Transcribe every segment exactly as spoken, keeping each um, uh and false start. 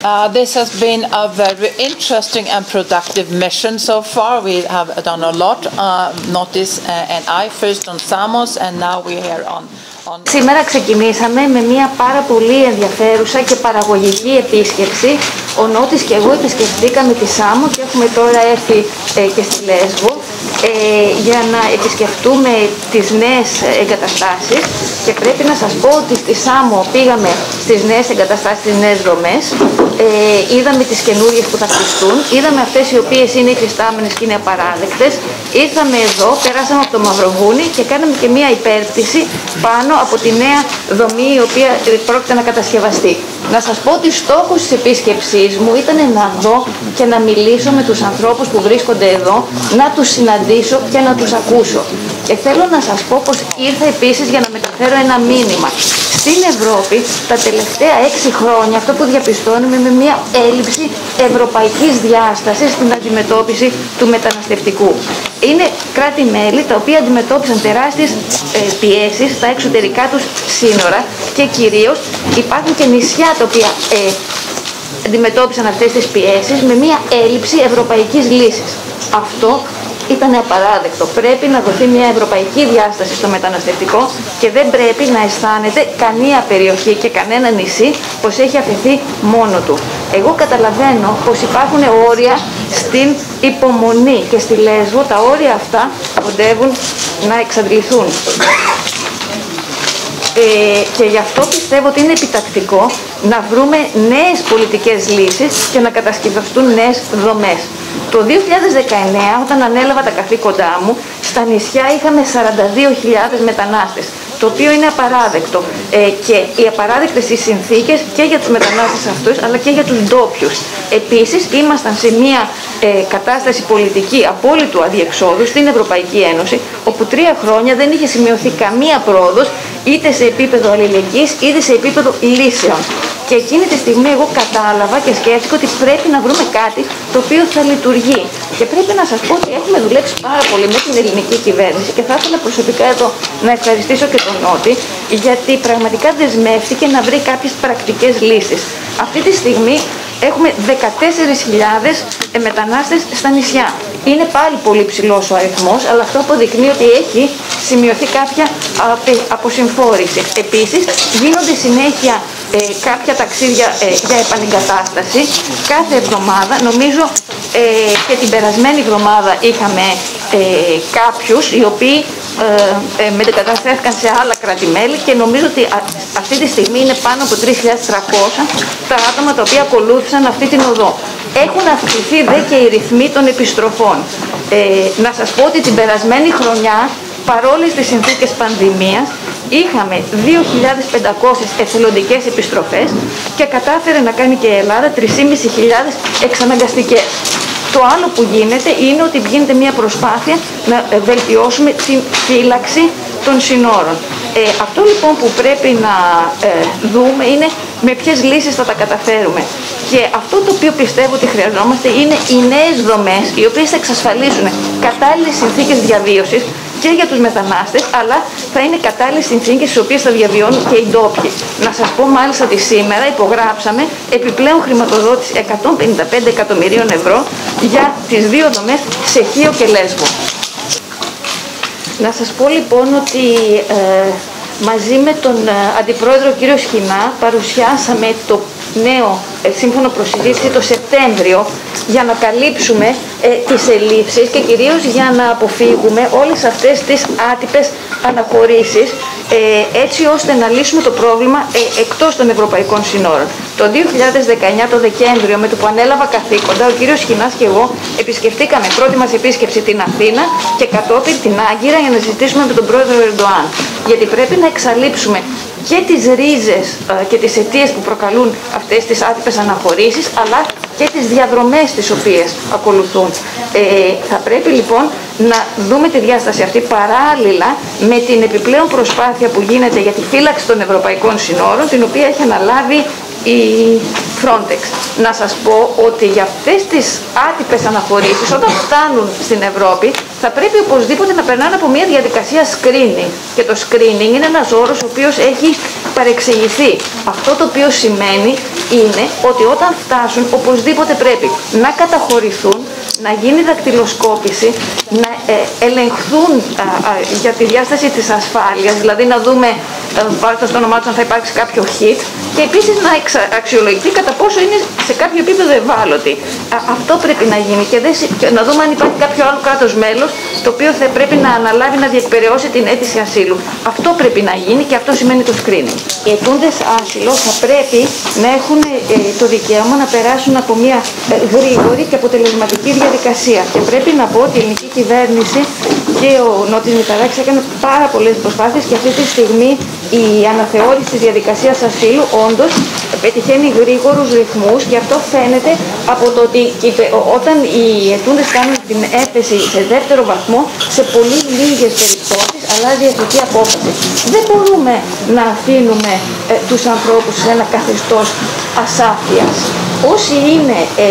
Uh, this has been a very interesting and productive mission so far. We have done a lot, uh, Notis uh, and I, first on Samos, and now we're here on. on... Σήμερα ξεκινήσαμε με μια πάρα πολύ ενδιαφέρουσα και παραγωγική επίσκεψη. Ο Νότης και εγώ επισκεφτήκαμε τη Σάμο και έχουμε τώρα έρθει ε, και στη Λέσβο ε, για να επισκεφτούμε τις νέες εγκαταστάσεις, και πρέπει να σας πω ότι στη Σάμο πήγαμε στις νέες εγκαταστάσεις, στις νέες δομές, ε, είδαμε τις καινούριες που θα χτιστούν, είδαμε αυτές οι οποίες είναι υφιστάμενες και είναι απαράδεκτες, ήρθαμε εδώ, περάσαμε από το Μαυροβούνι και κάναμε και μια υπέρπτυση πάνω από τη νέα δομή η οποία πρόκειται να κατασκευαστεί. Να σας πω ότι στόχος της επίσκεψής μου ήταν να δω και να μιλήσω με τους ανθρώπους που βρίσκονται εδώ, να τους συναντήσω και να τους ακούσω. Και θέλω να σας πω πως ήρθα επίσης για να μεταφέρω ένα μήνυμα. Στην Ευρώπη τα τελευταία έξι χρόνια αυτό που διαπιστώνουμε με μια έλλειψη ευρωπαϊκής διάστασης στην αντιμετώπιση του μεταναστευτικού. Είναι κράτη-μέλη τα οποία αντιμετώπισαν τεράστιες ε, πιέσεις στα εξωτερικά τους σύνορα, και κυρίως υπάρχουν και νησιά τα οποία ε, αντιμετώπισαν αυτές τις πιέσεις με μια έλλειψη ευρωπαϊκής λύσης. Αυτό ήταν απαράδεκτο. Πρέπει να δοθεί μια ευρωπαϊκή διάσταση στο μεταναστευτικό και δεν πρέπει να αισθάνεται καμία περιοχή και κανένα νησί πως έχει αφαιθεί μόνο του. Εγώ καταλαβαίνω πως υπάρχουν όρια στην υπομονή και στη Λέσβο τα όρια αυτά κοντεύουν να εξαντληθούν. Ε, και γι' αυτό πιστεύω ότι είναι επιτακτικό να βρούμε νέες πολιτικές λύσεις και να κατασκευαστούν νέες δομές. Το δύο χιλιάδες δεκαεννέα, όταν ανέλαβα τα καθήκοντά μου, στα νησιά είχαμε σαράντα δύο χιλιάδες μετανάστες, το οποίο είναι απαράδεκτο. Ε, και οι απαράδεκτες οι συνθήκες και για τους μετανάστες αυτούς, αλλά και για τους ντόπιους. Επίσης, ήμασταν σε μια ε, κατάσταση πολιτική απόλυτου αδιεξόδου στην Ευρωπαϊκή Ένωση, όπου τρία χρόνια δεν είχε σημειωθεί καμία πρόοδος, είτε σε επίπεδο αλληλεγγύης, είτε σε επίπεδο λύσεων. Και εκείνη τη στιγμή εγώ κατάλαβα και σκέφτηκα ότι πρέπει να βρούμε κάτι το οποίο θα λειτουργεί. Και πρέπει να σας πω ότι έχουμε δουλέψει πάρα πολύ με την ελληνική κυβέρνηση, και θα ήθελα προσωπικά εδώ να ευχαριστήσω και τον Νότη, γιατί πραγματικά δεσμεύτηκε να βρει κάποιες πρακτικές λύσεις. Αυτή τη στιγμή έχουμε δεκατέσσερις χιλιάδες μετανάστες στα νησιά. Είναι πάλι πολύ ψηλός ο αριθμός, αλλά αυτό αποδεικνύει ότι έχει σημειωθεί κάποια αποσυμφόρηση. Επίσης, γίνονται συνέχεια ε, κάποια ταξίδια ε, για επανεγκατάσταση κάθε εβδομάδα. Νομίζω ε, και την περασμένη εβδομάδα είχαμε ε, κάποιους οι οποίοι ε, ε, μετεγκαταστάθηκαν σε άλλα κράτη-μέλη, και νομίζω ότι α, αυτή τη στιγμή είναι πάνω από τρεις χιλιάδες τριακόσια τα άτομα τα οποία ακολούθησαν αυτή την οδό. Έχουν αυξηθεί δε και οι ρυθμοί των επιστροφών. Ε, να σας πω ότι την περασμένη χρονιά, παρόλες τις συνθήκες πανδημίας, είχαμε δύο χιλιάδες πεντακόσιες εθελοντικές επιστροφές και κατάφερε να κάνει και η Ελλάδα τρεις χιλιάδες πεντακόσιες εξαναγκαστικές. Το άλλο που γίνεται είναι ότι γίνεται μια προσπάθεια να βελτιώσουμε την φύλαξη των συνόρων. Ε, αυτό λοιπόν που πρέπει να ε, δούμε είναι με ποιες λύσεις θα τα καταφέρουμε. Και αυτό το οποίο πιστεύω ότι χρειαζόμαστε είναι οι νέες δομές, οι οποίες θα εξασφαλίσουν κατάλληλες συνθήκες διαβίωσης και για τους μετανάστες, αλλά θα είναι κατάλληλες συνθήκες στις οποίες θα διαβιώνουν και οι ντόπιοι. Να σας πω μάλιστα ότι σήμερα υπογράψαμε επιπλέον χρηματοδότηση εκατόν πενήντα πέντε εκατομμυρίων ευρώ για τις δύο δομές σε Χίο και Λέσβο. Να σας πω λοιπόν ότι ε, μαζί με τον ε, Αντιπρόεδρο κύριο Σχοινά παρουσιάσαμε το νέο ε, σύμφωνο προσυζήτηση το Σεπτέμβριο για να καλύψουμε ε, τις ελλείψεις και κυρίως για να αποφύγουμε όλες αυτές τις άτυπες αναχωρήσεις, ε, έτσι ώστε να λύσουμε το πρόβλημα ε, εκτός των ευρωπαϊκών συνόρων. Το δύο χιλιάδες δεκαεννιά το Δεκέμβριο, με το που ανέλαβα καθήκοντα, ο κύριος Σχοινάς και εγώ επισκεφτήκαμε πρώτη μας επίσκεψη την Αθήνα και κατόπιν την Άγκυρα για να συζητήσουμε με τον πρόεδρο Ερντοάν. Γιατί πρέπει να εξαλείψουμε και τις ρίζες ε, και τις αιτίες που προκαλούν αυτές τις άτυπες αναχωρήσεις, αλλά και τις διαδρομές τις οποίες ακολουθούν. Ε, θα πρέπει λοιπόν να δούμε τη διάσταση αυτή παράλληλα με την επιπλέον προσπάθεια που γίνεται για τη φύλαξη των ευρωπαϊκών συνόρων, την οποία έχει αναλάβει η Frontex. Να σας πω ότι για αυτές τις άτυπες αναχωρήσεις, όταν φτάνουν στην Ευρώπη, θα πρέπει οπωσδήποτε να περνάνε από μια διαδικασία screening. Και το screening είναι ένας όρος ο οποίος έχει παρεξηγηθεί. Αυτό το οποίο σημαίνει είναι ότι όταν φτάσουν, οπωσδήποτε πρέπει να καταχωρηθούν, να γίνει δακτυλοσκόπηση, να ε, ελεγχθούν α, α, για τη διάσταση της ασφάλειας, δηλαδή να δούμε βάζοντας το όνομά τους αν θα υπάρξει κάποιο hit, και επίσης να εξα, αξιολογηθεί κατά πόσο είναι σε κάποιο επίπεδο ευάλωτη. Α, αυτό πρέπει να γίνει και, δεν, και να δούμε αν υπάρχει κάποιο άλλο κράτος μέλος το οποίο θα πρέπει να αναλάβει να διεκπεραιώσει την αίτηση ασύλου. Αυτό πρέπει να γίνει και αυτό σημαίνει το screening. Οι αιτούντες άσυλο θα πρέπει να έχουν ε, το δικαίωμα να περάσουν από μια ε, γρήγορη και αποτελεσματική διαδικασία. Και πρέπει να πω ότι η ελληνική κυβέρνηση και ο Νότης Μητσοτάκης έκανε πάρα πολλές προσπάθειες και αυτή τη στιγμή η αναθεώρηση της διαδικασίας ασύλου όντως πετυχαίνει γρήγορους ρυθμούς, και αυτό φαίνεται από το ότι όταν οι αιτούντες κάνουν την έφεση σε δεύτερο βαθμό, σε πολύ λίγες περιπτώσεις αλλάζει η εθνική απόφαση. Δεν μπορούμε να αφήνουμε ε, τους ανθρώπους σε ένα καθεστώς ασάφειας. Όσοι είναι ε,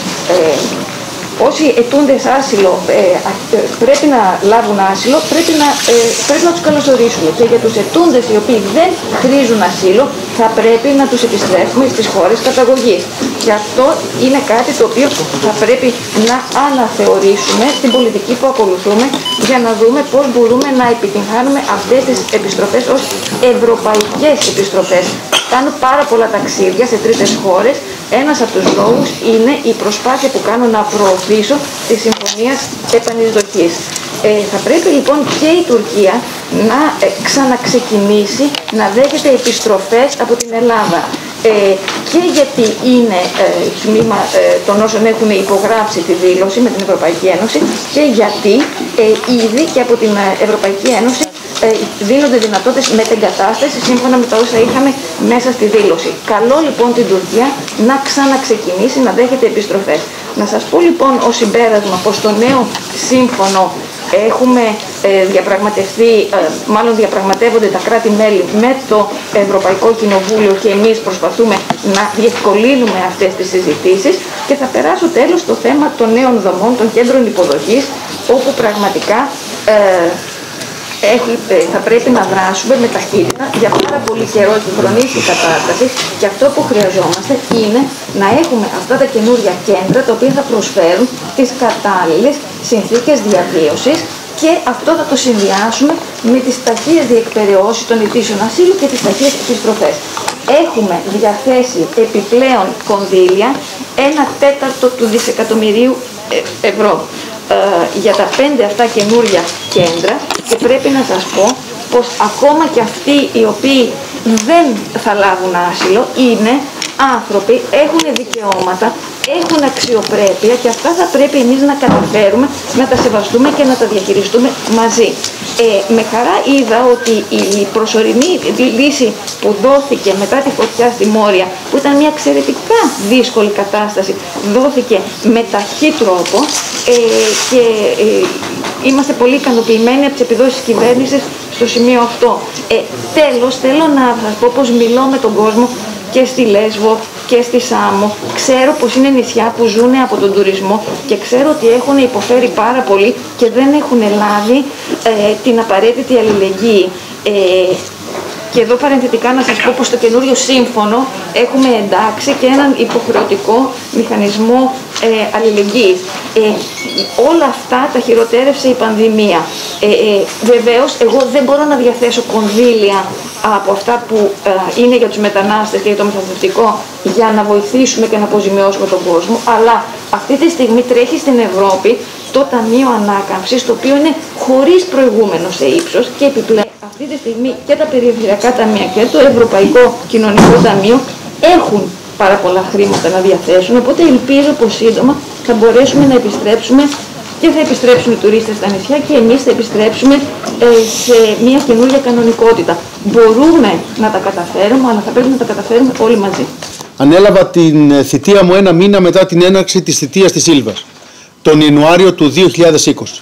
ε, Όσοι αιτούνται άσυλο ε, ε, πρέπει να λάβουν άσυλο, πρέπει να, ε, πρέπει να τους καλωσορίσουμε. Και για τους αιτούντες οι οποίοι δεν χρήζουν ασύλο, θα πρέπει να τους επιστρέφουμε στις χώρες καταγωγής. Και αυτό είναι κάτι το οποίο θα πρέπει να αναθεωρήσουμε στην πολιτική που ακολουθούμε, για να δούμε πώς μπορούμε να επιτυγχάνουμε αυτές τις επιστροφές ως ευρωπαϊκές επιστροφές. Κάνω πάρα πολλά ταξίδια σε τρίτες χώρες. Ένας από τους λόγους είναι η προσπάθεια που κάνω να προωθήσω τη συμφωνία επανεισδοχής. Ε, θα πρέπει λοιπόν και η Τουρκία να ε, ξαναξεκινήσει να δέχεται επιστροφές από την Ελλάδα. Ε, και γιατί είναι ε, τμήμα ε, των όσων έχουν υπογράψει τη δήλωση με την Ευρωπαϊκή Ένωση, και γιατί ε, ήδη και από την Ευρωπαϊκή Ένωση ε, δίνονται δυνατότητες μετεγκατάστασης σύμφωνα με τα όσα είχαμε μέσα στη δήλωση. Καλό λοιπόν την Τουρκία να ξαναξεκινήσει να δέχεται επιστροφές. Να σας πω λοιπόν ως συμπέρασμα πως το νέο σύμφωνο έχουμε ε, διαπραγματευτεί, ε, μάλλον διαπραγματεύονται τα κράτη-μέλη με το Ευρωπαϊκό Κοινοβούλιο, και εμείς προσπαθούμε να διευκολύνουμε αυτές τις συζητήσεις, και θα περάσω τέλος στο θέμα των νέων δομών, των κέντρων υποδοχής, όπου πραγματικά ε, Έχει, θα πρέπει να δράσουμε με ταχύτητα. Για πάρα πολύ καιρό έχει χρονίσει η κατάσταση, και αυτό που χρειαζόμαστε είναι να έχουμε αυτά τα καινούργια κέντρα τα οποία θα προσφέρουν τις κατάλληλες συνθήκες διαβίωσης, και αυτό θα το συνδυάσουμε με τις ταχείες διεκπεραιώσεις των αιτήσεων ασύλου και τις ταχείες επιστροφές. Έχουμε διαθέσει επιπλέον κονδύλια, ένα τέταρτο του δισεκατομμυρίου ευρώ. Ε, για τα πέντε αυτά καινούργια κέντρα, και πρέπει να σας πω πως ακόμα και αυτοί οι οποίοι δεν θα λάβουν άσυλο είναι άνθρωποι, έχουν δικαιώματα, έχουν αξιοπρέπεια, και αυτά θα πρέπει εμείς να καταφέρουμε να τα σεβαστούμε και να τα διαχειριστούμε μαζί. Ε, με χαρά είδα ότι η προσωρινή λύση που δόθηκε μετά τη φωτιά στη Μόρια, που ήταν μια εξαιρετικά δύσκολη κατάσταση, δόθηκε με ταχύ τρόπο, ε, και ε, είμαστε πολύ ικανοποιημένοι από τις επιδόσεις της κυβέρνησης στο σημείο αυτό. Ε, τέλος, θέλω να σας πω πως μιλώ με τον κόσμο και στη Λέσβο και στη Σάμο. Ξέρω πως είναι νησιά που ζουν από τον τουρισμό, και ξέρω ότι έχουν υποφέρει πάρα πολύ και δεν έχουν λάβει ε, την απαραίτητη αλληλεγγύη. Ε, Και εδώ παρενθετικά να σας πω πως στο καινούριο σύμφωνο έχουμε εντάξει και έναν υποχρεωτικό μηχανισμό ε, αλληλεγγύης. Ε, όλα αυτά τα χειροτέρευσε η πανδημία. Ε, ε, βεβαίως, εγώ δεν μπορώ να διαθέσω κονδύλια από αυτά που ε, είναι για τους μετανάστες και για το μεταναστευτικό για να βοηθήσουμε και να αποζημιώσουμε τον κόσμο, αλλά αυτή τη στιγμή τρέχει στην Ευρώπη το Ταμείο Ανάκαμψης, το οποίο είναι χωρίς προηγούμενο σε ύψος, και επιπλέον αυτή τη στιγμή και τα περιφερειακά ταμεία και το Ευρωπαϊκό Κοινωνικό Ταμείο έχουν πάρα πολλά χρήματα να διαθέσουν, οπότε ελπίζω πως σύντομα θα μπορέσουμε να επιστρέψουμε και θα επιστρέψουν οι τουρίστες στα νησιά και εμείς θα επιστρέψουμε ε, σε μια καινούργια κανονικότητα. Μπορούμε να τα καταφέρουμε, αλλά θα πρέπει να τα καταφέρουμε όλοι μαζί. Ανέλαβα την θητεία μου ένα μήνα μετά την έναρξη της θητείας της Σίλβας, τον Ιανουάριο του δύο χιλιάδες είκοσι.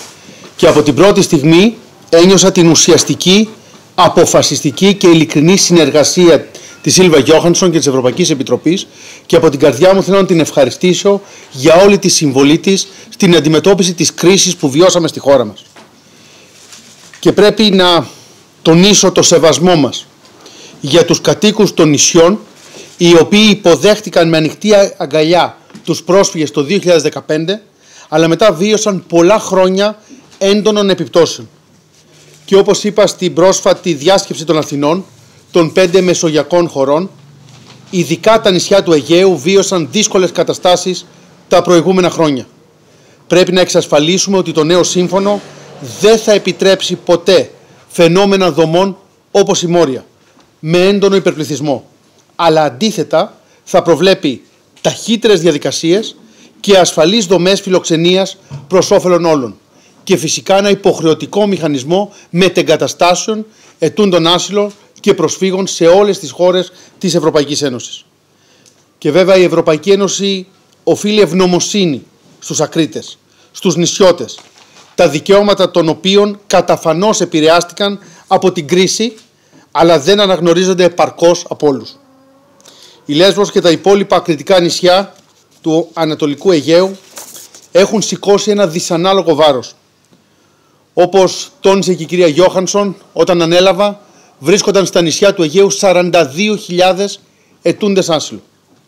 Και από την πρώτη στιγμή ένιωσα την ουσιαστική, αποφασιστική και ειλικρινή συνεργασία της Ήλβα Γιώχανσον και της Ευρωπαϊκής Επιτροπής, και από την καρδιά μου θέλω να την ευχαριστήσω για όλη τη συμβολή της στην αντιμετώπιση της κρίσης που βιώσαμε στη χώρα μας. Και πρέπει να τονίσω το σεβασμό μας για τους κατοίκους των νησιών, οι οποίοι υποδέχτηκαν με ανοιχτή αγκαλιά τους πρόσφυγες το δύο χιλιάδες δεκαπέντε, αλλά μετά βίωσαν πολλά χρόνια έντονων επιπτώσεων. Και όπως είπα στην πρόσφατη διάσκεψη των Αθηνών, των πέντε μεσογειακών χωρών, ειδικά τα νησιά του Αιγαίου βίωσαν δύσκολες καταστάσεις τα προηγούμενα χρόνια. Πρέπει να εξασφαλίσουμε ότι το νέο σύμφωνο δεν θα επιτρέψει ποτέ φαινόμενα δομών όπως η Μόρια, με έντονο υπερπληθυσμό, αλλά αντίθετα θα προβλέπει ταχύτερες διαδικασίες και ασφαλείς δομές φιλοξενίας προς όφελον όλων, και φυσικά ένα υποχρεωτικό μηχανισμό μετεγκαταστάσεων ετούντων άσυλο και προσφύγων σε όλες τις χώρες της Ευρωπαϊκής Ένωσης. Και βέβαια η Ευρωπαϊκή Ένωση οφείλει ευγνωμοσύνη στους ακρίτες, στους νησιώτες, τα δικαιώματα των οποίων καταφανώς επηρεάστηκαν από την κρίση, αλλά δεν αναγνωρίζονται επαρκώς από όλους. Η Λέσβος και τα υπόλοιπα ακριτικά νησιά του Ανατολικού Αιγαίου έχουν σηκώσει ένα δυσανάλογο βάρος. Όπως τόνισε και η κυρία Γιώχανσον, όταν ανέλαβα, βρίσκονταν στα νησιά του Αιγαίου σαράντα δύο χιλιάδες ετούντες άσυλο.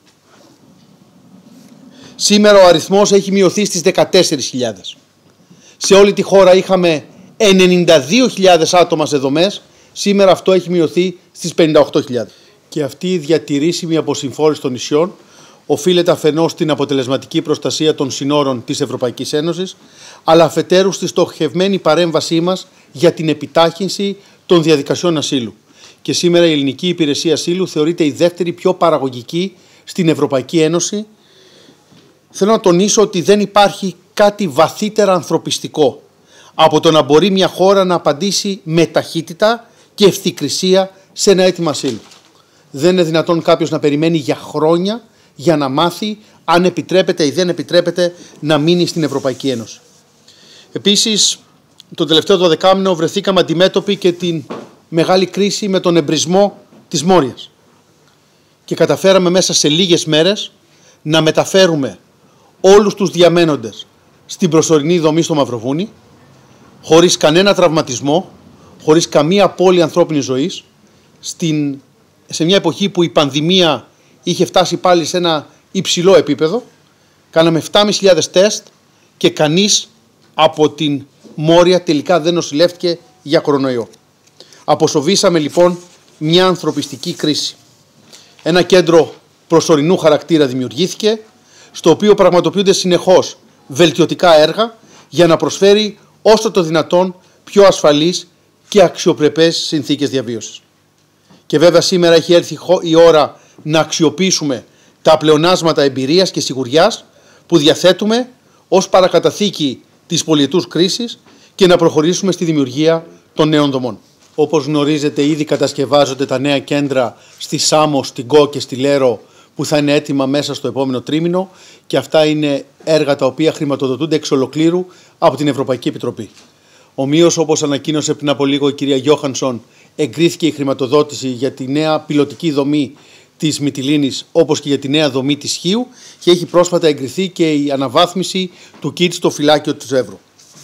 Σήμερα ο αριθμός έχει μειωθεί στις δεκατέσσερις χιλιάδες. Σε όλη τη χώρα είχαμε ενενήντα δύο χιλιάδες άτομα σε δομές, σήμερα αυτό έχει μειωθεί στις πενήντα οκτώ χιλιάδες. Και αυτή η διατηρήσιμη αποσυμφόρηση των νησιών οφείλεται αφενός στην αποτελεσματική προστασία των συνόρων της Ευρωπαϊκής Ένωσης, αλλά αφετέρου στη στοχευμένη παρέμβασή μας για την επιτάχυνση των διαδικασιών ασύλου. Και σήμερα η Ελληνική Υπηρεσία Ασύλου θεωρείται η δεύτερη πιο παραγωγική στην Ευρωπαϊκή Ένωση. Θέλω να τονίσω ότι δεν υπάρχει κάτι βαθύτερα ανθρωπιστικό από το να μπορεί μια χώρα να απαντήσει με ταχύτητα και ευθυκρισία σε ένα αίτημα ασύλου. Δεν είναι δυνατόν κάποιος να περιμένει για χρόνια για να μάθει αν επιτρέπεται ή δεν επιτρέπεται να μείνει στην Ευρωπαϊκή Ένωση. Επίσης, το τελευταίο δωδεκάμηνο βρεθήκαμε αντιμέτωποι και την μεγάλη κρίση με τον εμπρισμό της Μόριας. Και καταφέραμε μέσα σε λίγες μέρες να μεταφέρουμε όλους τους διαμένοντες στην προσωρινή δομή στο Μαυροβούνι, χωρίς κανένα τραυματισμό, χωρίς καμία απώλεια ανθρώπινης ζωής, στην, σε μια εποχή που η πανδημία είχε φτάσει πάλι σε ένα υψηλό επίπεδο. Κάναμε επτά χιλιάδες πεντακόσια τεστ και κανείς από την Μόρια τελικά δεν νοσηλεύτηκε για κορονοϊό. Αποσοβήσαμε λοιπόν μια ανθρωπιστική κρίση. Ένα κέντρο προσωρινού χαρακτήρα δημιουργήθηκε, στο οποίο πραγματοποιούνται συνεχώς βελτιωτικά έργα για να προσφέρει όσο το δυνατόν πιο ασφαλείς και αξιοπρεπές συνθήκες διαβίωσης. Και βέβαια σήμερα έχει έρθει η ώρα να αξιοποιήσουμε τα πλεονάσματα εμπειρίας και σιγουριάς που διαθέτουμε ως παρακαταθήκη της πολυετούς κρίσης και να προχωρήσουμε στη δημιουργία των νέων δομών. Όπως γνωρίζετε, ήδη κατασκευάζονται τα νέα κέντρα στη Σάμο, στην Κο και στη Λέρο, που θα είναι έτοιμα μέσα στο επόμενο τρίμηνο, και αυτά είναι έργα τα οποία χρηματοδοτούνται εξ ολοκλήρου από την Ευρωπαϊκή Επιτροπή. Ομοίως, όπως ανακοίνωσε πριν από λίγο η κυρία Γιώχανσον, εγκρίθηκε η χρηματοδότηση για τη νέα πιλωτική δομή της Μυτιλήνης, όπως και για τη νέα δομή της Χίου, και έχει πρόσφατα εγκριθεί και η αναβάθμιση του ΚΙΤ στο φυλάκιο του Εύρου.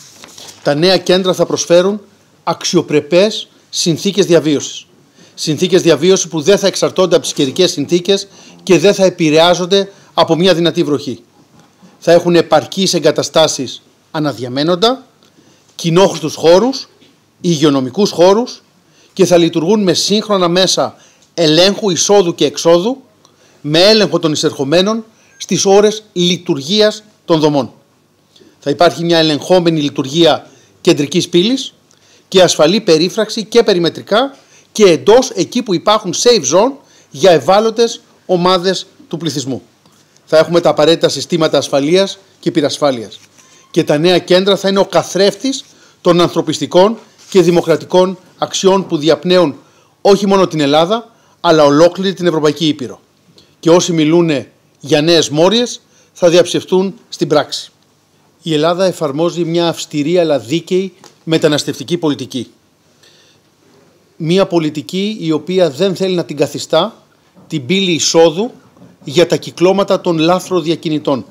Τα νέα κέντρα θα προσφέρουν αξιοπρεπές συνθήκες διαβίωσης. Συνθήκες διαβίωσης που δεν θα εξαρτώνται από τις καιρικές συνθήκες και δεν θα επηρεάζονται από μια δυνατή βροχή. Θα έχουν επαρκείς εγκαταστάσεις αναδιαμένοντα, κοινόχρηστους χώρους, υγειονομικούς χώρους, και θα λειτουργούν με σύγχρονα μέσα ελέγχου εισόδου και εξόδου, με έλεγχο των εισερχομένων στις ώρες λειτουργίας των δομών. Θα υπάρχει μια ελεγχόμενη λειτουργία κεντρικής πύλης και ασφαλή περίφραξη και περιμετρικά και εντός εκεί που υπάρχουν safe zone για ευάλωτες ομάδες του πληθυσμού. Θα έχουμε τα απαραίτητα συστήματα ασφαλείας και πυρασφάλειας. Και τα νέα κέντρα θα είναι ο καθρέφτης των ανθρωπιστικών και δημοκρατικών αξιών που διαπνέουν όχι μόνο την Ελλάδα, αλλά ολόκληρη την Ευρωπαϊκή Ήπειρο. Και όσοι μιλούν για νέες Μόριες θα διαψευτούν στην πράξη. Η Ελλάδα εφαρμόζει μια αυστηρή αλλά δίκαιη μεταναστευτική πολιτική. Μια πολιτική η οποία δεν θέλει να την καθιστά την πύλη εισόδου για τα κυκλώματα των λάθροδιακινητών.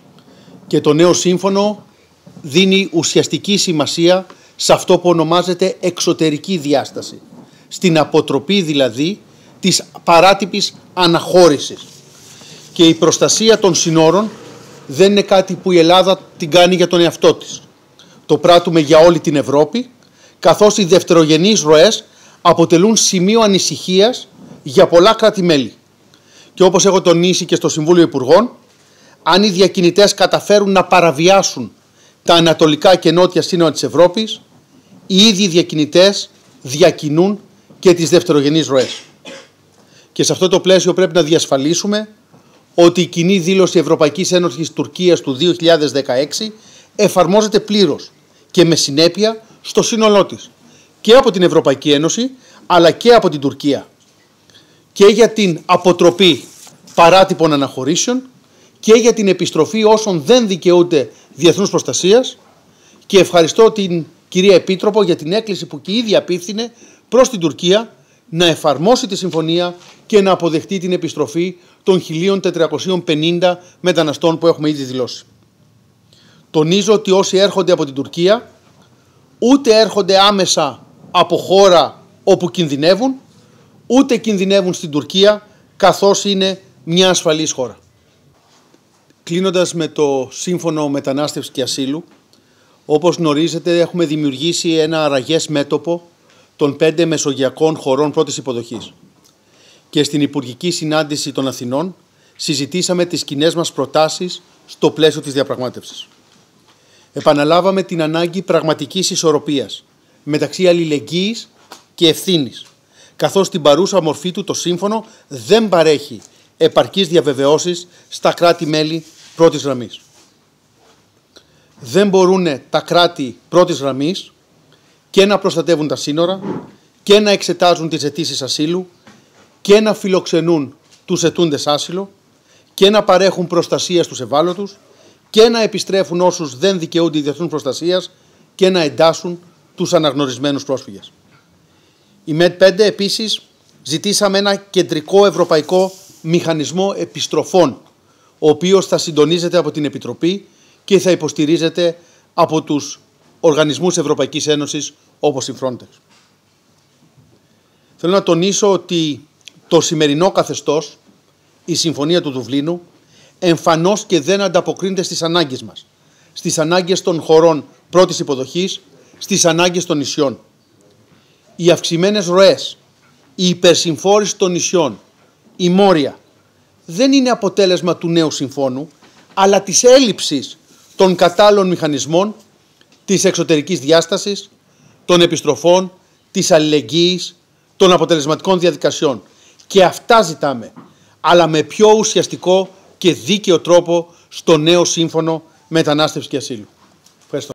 Και το νέο σύμφωνο δίνει ουσιαστική σημασία σε αυτό που ονομάζεται εξωτερική διάσταση, στην αποτροπή δηλαδή της παράτυπης αναχώρησης. Και η προστασία των συνόρων δεν είναι κάτι που η Ελλάδα την κάνει για τον εαυτό της. Το πράττουμε για όλη την Ευρώπη, καθώς οι δευτερογενείς ροές αποτελούν σημείο ανησυχίας για πολλά κράτη-μέλη. Και όπως έχω τονίσει και στο Συμβούλιο Υπουργών, αν οι διακινητές καταφέρουν να παραβιάσουν τα ανατολικά και νότια σύνορα της Ευρώπης, οι ίδιοι διακινητές διακινούν και τις δευτερογενείς ροές. Και σε αυτό το πλαίσιο πρέπει να διασφαλίσουμε ότι η κοινή δήλωση Ευρωπαϊκής Ένωσης Τουρκίας του δύο χιλιάδες δεκαέξι εφαρμόζεται πλήρως και με συνέπεια στο σύνολό της, και από την Ευρωπαϊκή Ένωση αλλά και από την Τουρκία, και για την αποτροπή παράτυπων αναχωρήσεων και για την επιστροφή όσων δεν δικαιούνται διεθνούς προστασίας. Και ευχαριστώ την κυρία Επίτροπο για την έκκληση που και η ίδια απίφθινε προς την Τουρκία να εφαρμόσει τη συμφωνία και να αποδεχτεί την επιστροφή των χίλια τετρακόσιων πενήντα μεταναστών που έχουμε ήδη δηλώσει. Τονίζω ότι όσοι έρχονται από την Τουρκία ούτε έρχονται άμεσα από χώρα όπου κινδυνεύουν, ούτε κινδυνεύουν στην Τουρκία, καθώς είναι μια ασφαλής χώρα. Κλείνοντας με το Σύμφωνο Μετανάστευσης και Ασύλου, όπως γνωρίζετε έχουμε δημιουργήσει ένα αραγές μέτωπο των πέντε μεσογειακών χωρών πρώτης υποδοχής. Και στην Υπουργική Συνάντηση των Αθηνών συζητήσαμε τις κοινές μας προτάσεις στο πλαίσιο της διαπραγμάτευσης. Επαναλάβαμε την ανάγκη πραγματικής ισορροπίας μεταξύ αλληλεγγύης και ευθύνης, καθώς στην παρούσα μορφή του το σύμφωνο δεν παρέχει επαρκείς διαβεβαιώσεις στα κράτη-μέλη πρώτης γραμμής. Δεν μπορούν τα κράτη πρώτης γραμμής και να προστατεύουν τα σύνορα και να εξετάζουν τις αιτήσεις ασύλου και να φιλοξενούν τους αιτούντες άσυλο και να παρέχουν προστασία στους ευάλωτους και να επιστρέφουν όσους δεν δικαιούνται διεθνούς προστασίας και να εντάσσουν τους αναγνωρισμένους πρόσφυγες. Η ΜΕΤ πέντε επίσης ζητήσαμε ένα κεντρικό ευρωπαϊκό μηχανισμό επιστροφών, ο οποίος θα συντονίζεται από την Επιτροπή και θα υποστηρίζεται από τους οργανισμούς Ευρωπαϊκής Ένωσης όπως η Frontex. Θέλω να τονίσω ότι το σημερινό καθεστώς, η Συμφωνία του Δουβλίνου, εμφανώς και δεν ανταποκρίνεται στις ανάγκες μας, στις ανάγκες των χωρών πρώτης υποδοχής, στις ανάγκες των νησιών. Οι αυξημένες ροές, η υπερσυμφόρηση των νησιών, η Μόρια, δεν είναι αποτέλεσμα του νέου συμφώνου, αλλά της έλλειψης των κατάλληλων μηχανισμών, της εξωτερικής διάστασης, των επιστροφών, της αλληλεγγύης, των αποτελεσματικών διαδικασιών. Και αυτά ζητάμε, αλλά με πιο ουσιαστικό και δίκαιο τρόπο στο νέο Σύμφωνο Μετανάστευσης και Ασύλου.